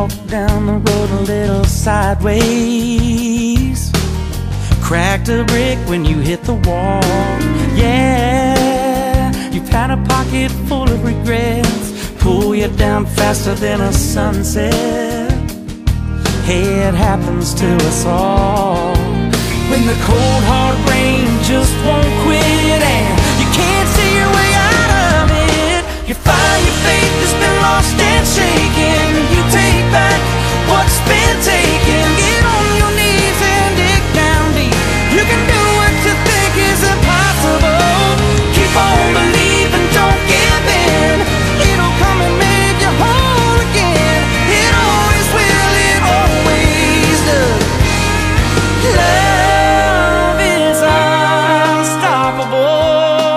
walk down the road a little sideways. Cracked a brick when you hit the wall. Yeah, you've had a pocket full of regrets, pull you down faster than a sunset. Hey, it happens to us all. When the cold hard rain just won't quit and you can't see your way out of it, you find your faith has been lost and shaken. You take back what's been taken. Get on your knees and dig down deep. You can do what you think is impossible. Keep on believing, don't give in. It'll come and make you whole again. It always will, it always does. Love is unstoppable.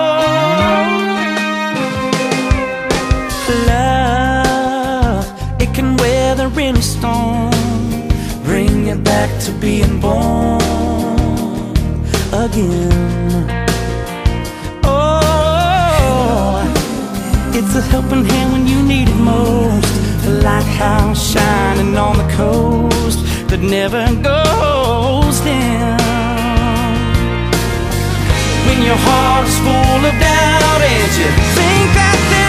Love, it can weather any storm, bring you back to being born again. Oh, it's a helping hand when you need it most. The lighthouse shining on the coast that never goes down. When your heart is full of doubt and you think that